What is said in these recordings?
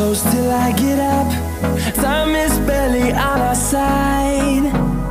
close till I get up. Time is barely on our side.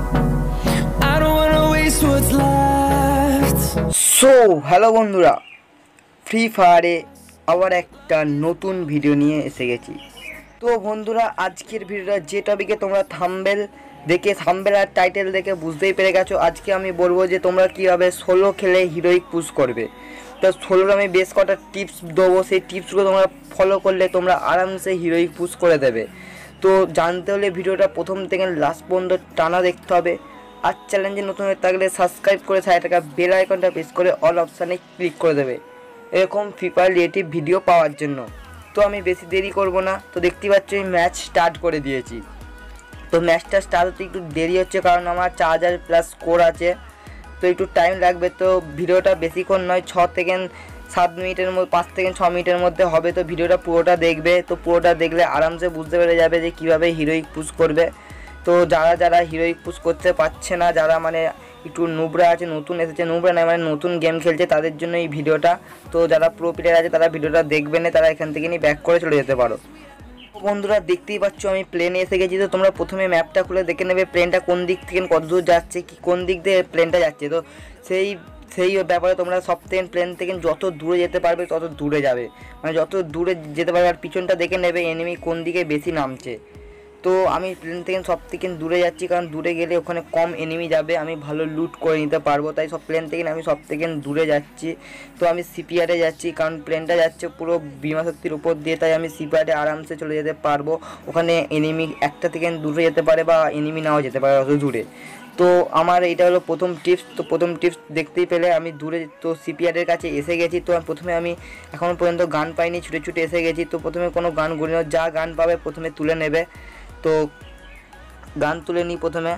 I don't wanna waste what's left. So hello বন্ধুরা, Free ফায়ারে আবার একটা নতুন video নিয়ে এসে গেছি। তো বন্ধুরা, আজকের ভিডিওটা যে টপিকে তোমরা থাম্বনেল দেখে থাম্বনেল আর টাইটেল দেখে বুঝতেই পেরে গেছো, আজকে আমি বলবো যে তোমরা কীভাবে সোলো খেলে হিরোইক পুশ করবে। তো সোলোর আমি বেশ কটা টিপস দেবো, সেই টিপসগুলো তোমরা ফলো করলে তোমরা আরামসে হিরোইক পুশ করে দেবে। তো জানতে হলে ভিডিওটা প্রথম থেকে লাস্ট পর্যন্ত টানা দেখতে হবে। আর চ্যালেঞ্জে নতুন হয়ে থাকলে সাবস্ক্রাইব করে সাইডে থাকা বেল আইকনটা প্রেস করে অল অপশানে ক্লিক করে দেবে এরকম ফ্রি ফায়ার রিলেটিভ ভিডিও পাওয়ার জন্য। তো আমি বেশি দেরি করব না, তো দেখতেই পাচ্ছ আমি ম্যাচ স্টার্ট করে দিয়েছি। তো ম্যাচটা স্টার্ট হতে একটু দেরি হচ্ছে কারণ আমার 4000+ স্কোর আছে, তো একটু টাইম লাগবে। তো ভিডিওটা বেশিক্ষণ নয়, 6 থেকে 7 মিনিটের মধ্যে 5 থেকে 6 মিনিটের মধ্যে হবে। তো ভিডিওটা পুরোটা দেখবে, তো পুরোটা দেখলে আরামসে বুঝতে পেরে যাবে যে কীভাবে হিরোইক পুশ করবে। তো যারা হিরোইক পুশ করতে পারছে না, যারা মানে একটু নুবরা আছে, নতুন এসেছে, নুবরা নয় মানে নতুন গেম খেলছে, তাদের জন্য এই ভিডিওটা। তো যারা প্রো প্লেয়ার আছে তারা ভিডিওটা দেখবে না, তারা এখান থেকে নিয়ে ব্যাক করে চলে যেতে পারো। বন্ধুরা দেখতেই পাচ্ছ আমি প্লেনে এসে গেছি। তো তোমরা প্রথমে ম্যাপটা খুলে দেখে নেবে প্লেনটা কোন দিক থেকে কত দূর যাচ্ছে, কি কোন দিক দিয়ে প্লেনটা যাচ্ছে। তো সেই ব্যাপারে তোমরা সব থেকে প্লেন থেকে যত দূরে যেতে পারবে তত দূরে যাবে, মানে যত দূরে যেতে পারবে। আর পিছনটা দেখে নেবে এনিমি কোন দিকে বেশি নামছে। তো আমি প্লেন থেকে সব থেকে দূরে যাচ্ছি কারণ দূরে গেলে ওখানে কম এনিমি যাবে, আমি ভালো লুট করে নিতে পারবো, তাই সব প্লেন থেকে আমি সব থেকে দূরে যাচ্ছি। তো আমি সিপিআরে যাচ্ছি কারণ প্লেনটা যাচ্ছে পুরো বিমা শক্তির উপর দিয়ে, তাই আমি সিপিআরে আরামসে চলে যেতে পারবো। ওখানে এনিমি একটা থেকে দূরে যেতে পারে বা এনিমি নাও যেতে পারে অত দূরে। তো আমার এটা হলো প্রথম টিপস। তো প্রথম টিপস দেখতেই পেলে আমি দূরে তো সিপিআরের কাছে এসে গেছি। তো প্রথমে আমি এখনও পর্যন্ত গান পাইনি, ছুটে ছুটে এসে গেছি। তো প্রথমে কোনো গান গুলি না, যা গান পাবে প্রথমে তুলে নেবে। তো গান তুলে নিই প্রথমে।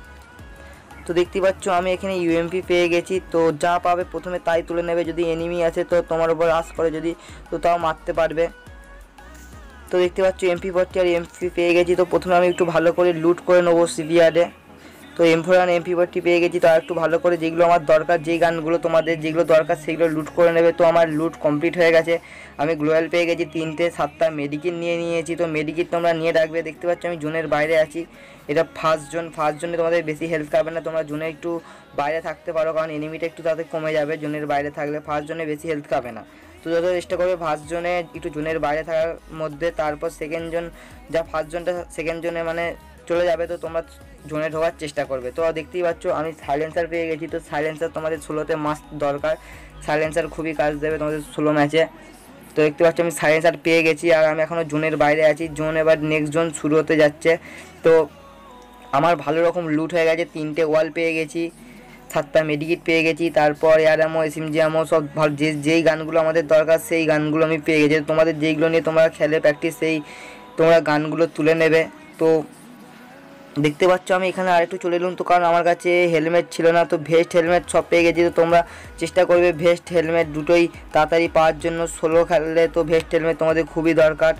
তো দেখতেই পাচ্ছ আমি এখানে ইউএমপি পেয়ে গেছি। তো যা পাবে প্রথমে তাই তুলে নেবে, যদি এনিমি আছে তো তোমার উপর আস করে যদি, তো তাও মারতে পারবে। তো দেখতে পাচ্ছ MP40 আর এমপি পেয়ে গেছি। তো প্রথমে আমি একটু ভালো করে লুট করে নেবো সিভিআরে। তো M4 আর MP40 পেয়ে গেছি। তো আর একটু ভালো করে যেগুলো আমার দরকার, যেই গানগুলো তোমাদের যেগুলো দরকার সেগুলো লুট করে নেবে। তো আমার লুট কমপ্লিট হয়ে গেছে, আমি গ্লোয়াল পেয়ে গেছি 3টে, 7টা মেডিকিট নিয়ে নিয়েছি। তো মেডিকিট তোমরা নিয়ে রাখবে। দেখতে পাচ্ছ আমি জোনের বাইরে আছি, এটা ফার্স্ট জোনে তোমাদের বেশি হেল্প খাবে না, তোমরা জোনে একটু বাইরে থাকতে পারো কারণ এনিমিটা একটু তাতে কমে যাবে জোনের বাইরে থাকলে, ফার্স্ট জোনে বেশি হেল্প খাবে না। তো যত চেষ্টা করবে ফার্স্ট জোনে একটু জোনের বাইরে থাকার মধ্যে, তারপর সেকেন্ড জোন যা ফার্স্ট জোনটা সেকেন্ড জোনে মানে চলে যাবে, তো তোমরা জোনে ঢোকার চেষ্টা করবে। তো দেখতেই পাচ্ছ আমি সাইলেন্সার পেয়ে গেছি। তো সাইলেন্সার তোমাদের 16তে মাস্ট দরকার, সাইলেন্সার খুবই কাজ দেবে তোমাদের 16 ম্যাচে। তো দেখতে পাচ্ছ আমি সাইলেন্সার পেয়ে গেছি আর আমি এখনও জোনের বাইরে আছি, জোন এবার নেক্সট জোন শুরু হতে যাচ্ছে। তো আমার ভালো রকম লুট হয়ে গেছে, 3টে ওয়াল পেয়ে গেছি, 7টা মেডিকিট পেয়ে গেছি, তারপর এআরএমও এসএমজি আমো সব ভালো, যেই গানগুলো আমাদের দরকার সেই গানগুলো আমি পেয়ে গেছি। তোমাদের যেইগুলো নিয়ে তোমরা খেলে প্র্যাকটিস, সেই তোমরা গানগুলো তুলে নেবে। তো দেখতে পাচ্ছ আমি এখানে আরেকটু চলে এলাম, তো কারণ আমার কাছে হেলমেট ছিল না, তো ভেস্ট হেলমেট সব পেয়ে গেছি। তো তোমরা চেষ্টা করবে ভেস্ট হেলমেট দুটোই তাড়াতাড়ি পাওয়ার জন্য, সোলো খেললে তো ভেস্ট হেলমেট তোমাদের খুবই দরকার।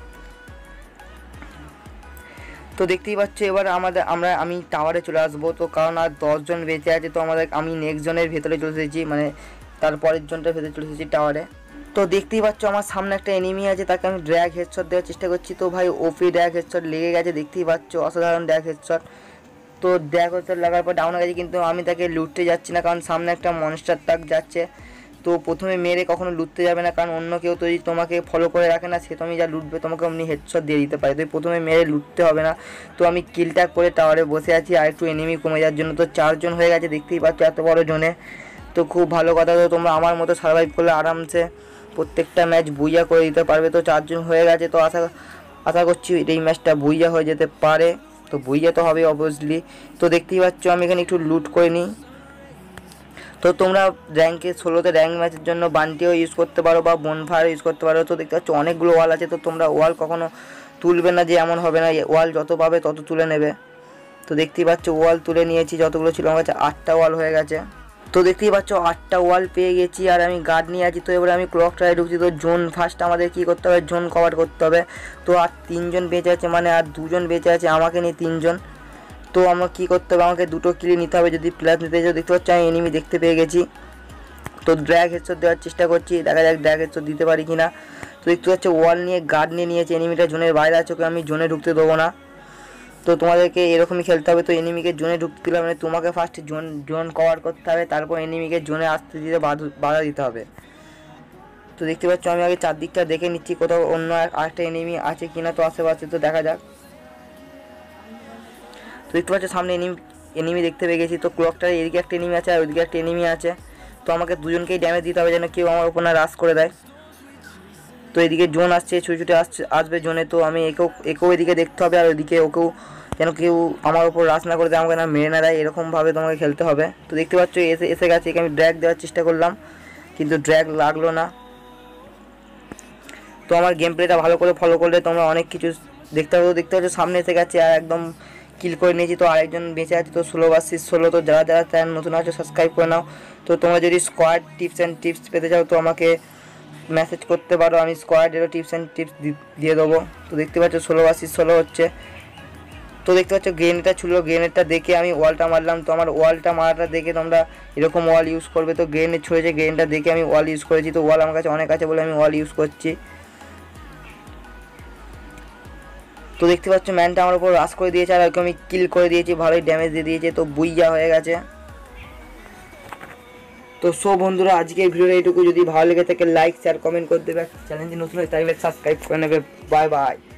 তো দেখতেই পাচ্ছ এবার আমি টাওয়ারে চলে আসবো, তো কারণ আর 10 জন বেঁচে আছে। তো আমি নেক্সট জনের ভেতরে চলে এসেছি, মানে তারপরের জনটার ভেতরে চলে এসেছি টাওয়ারে। তো দেখতেই পাচ্ছ আমার সামনে একটা এনিমি আছে, তাকে আমি ড্র্যাগ হেডশট দেওয়ার চেষ্টা করছি। তো ভাই ওপি ড্র্যাগ হেডশট লেগে গেছে, দেখতেই পাচ্ছ অসাধারণ ড্র্যাগ হেডশট। তো ড্র্যাগ হেডশট লাগার পর ডাউন হয়ে গেছে, কিন্তু আমি তাকে লুটতে যাচ্ছি না কারণ সামনে একটা মনস্টার ট্রাক যাচ্ছে। তো প্রথমে মেরে কখনো লুটতে যাবে না, কারণ অন্য কেউ যদি তোমাকে ফলো করে রাখে না, সে তুমি যা লুটবে তোমাকে অমনি হেডশট দিয়ে দিতে পারে। তো প্রথমে মেরে লুটতে হবে না। তো আমি কিলটা করে টাওয়ারে বসে আছি আর একটু এনিমি কমে যাওয়ার জন্য। তো 4 জন হয়ে গেছে, দেখতেই পাচ্ছ এত বড় জোনে। তো খুব ভালো কথা, তো তোমরা আমার মতো সার্ভাইভ করলে আরামসে প্রত্যেকটা ম্যাচ বুইয়া করে দিতে পারবে। তো 4 জন হয়ে গেছে, তো আশা করছি এই ম্যাচটা বুইয়া হয়ে যেতে পারে। তো বুইয়া তো হবে অবভিয়াসলি। তো দেখতেই পাচ্ছ আমি এখানে একটু লুট করে নিই। তো তোমরা র্যাঙ্কে 16তে র্যাঙ্ক ম্যাচের জন্য বান্টিও ইউজ করতে পারো বা বনফায়ার ইউজ করতে পারো। তো দেখতে পাচ্ছ অনেকগুলো ওয়াল আছে, তো তোমরা ওয়াল কখনো তুলবে না যে এমন হবে না, ওয়াল যত পাবে তত তুলে নেবে। তো দেখতেই পাচ্ছ ওয়াল তুলে নিয়েছি, যতগুলো ছিল আমার কাছে 8টা ওয়াল হয়ে গেছে। তো দেখতেই পাচ্ছ 8টা ওয়াল পেয়ে গেছি আর আমি গার্ড নিয়ে আছি। তো এবারে আমি ক্লক টাওয়ারে ঢুকছি। তো জোন ফার্স্ট আমাদের কী করতে হবে, জোন কভার করতে হবে। তো আর 3 জন বেঁচে আছে, মানে আর 2 জন বেঁচে আছে, আমাকে নিয়ে 3 জন। তো আমার কী করতে হবে, আমাকে 2টো কিল নিতে হবে যদি প্লাস নিতে চাই। দেখতে পাচ্ছ আমি এনিমি দেখতে পেয়ে গেছি। তো ড্র্যাগ হেডশট দেওয়ার চেষ্টা করছি, দেখা যাক ড্র্যাগ হেডশট দিতে পারি কি না। তো দেখতে পাচ্ছ ওয়াল নিয়ে গার্ড নিয়ে নিয়েছে, এনিমিটা জোনের বাইরে আছে, ওকে আমি জোনে ঢুকতে দেবো না। তো তোমাদেরকে এরকমই খেলতে হবে। তো এনিমিকে জোনে ঢুকতে দিলে মানে তোমাকে ফার্স্ট জোন কভার করতে হবে, তারপর এনিমিকে জোনে আসতে দিতে বাধা দিতে হবে। তো দেখতে পাচ্ছ আমি আগে চারদিকটা দেখে নিচ্ছি কোথাও অন্য আরেকটা এনিমি আছে কিনা। তো আশেপাশে তো দেখা যাক। তো দেখতে পাচ্ছ সামনে এনিমি দেখতে পেয়ে গেছি। তো ক্লকটার এদিকে একটা এনিমি আছে আর ওইদিকে একটা এনিমি আছে। তো আমাকে দুজনকেই ড্যামেজ দিতে হবে যেন কেউ আমার উপর না রাশ করে দেয়। তো এদিকে জোন আসছে, ছুটে আসবে জোনে। তো আমি একেও এদিকে দেখতে হবে আর ওইদিকে ওকেও যেন কেউ আমার উপর রাশ না করে দেয়, আমাকে না মেরে না দেয়, এরকমভাবে তোমাকে খেলতে হবে। তো দেখতে পাচ্ছ এসে গেছে, একে আমি ড্র্যাগ দেওয়ার চেষ্টা করলাম কিন্তু ড্র্যাগ লাগলো না। তো আমার গেম প্লেটা ভালো করে ফলো করলে তোমরা অনেক কিছু দেখতে পাচ্ছ সামনে এসে গেছে আর একদম কিল করে নিয়েছি। তো আরেকজন বেঁচে আছে। তো 16 ভার্সেস 16। তো যারা চ্যানেল নতুন আছে সাবস্ক্রাইব করে নাও। তো তোমরা যদি স্কোয়াড টিপস পেতে চাও তো আমাকে মেসেজ করতে পারো, আমি স্কোয়াডেরও টিপস দিয়ে দেবো। তো দেখতে পাচ্ছ 16 ভার্সেস 16 হচ্ছে। তো দেখতে পাচ্ছ গ্রেনেডটা ছিল, গ্রেনেডটা দেখে আমি ওয়ালটা মারলাম। তো আমার ওয়ালটা মারাটা দেখে তোমরা এরকম ওয়াল ইউজ করবে। তো গ্রেনেড ছুঁড়েছে, গ্রেনেডটা দেখে আমি ওয়াল ইউজ করেছি। তো ওয়াল আমার কাছে অনেক আছে বলে আমি ওয়াল ইউজ করছি। তো দেখতে পাচ্ছ ম্যানটা আমার উপর রাশ করে দিয়েছে আর ওকে আমি কিল করে দিয়েছি, ভালোই ড্যামেজ দিয়ে দিয়েছে। তো বুইয়া হয়ে গেছে। তো বন্ধুরা আজকের ভিডিওটা এইটুকু। যদি ভালো লেগে থাকে লাইক শেয়ার কমেন্ট করে দেবে, চ্যানেলটি নতুন হয়ে থাকলে সাবস্ক্রাইব করে নেবে। Bye by.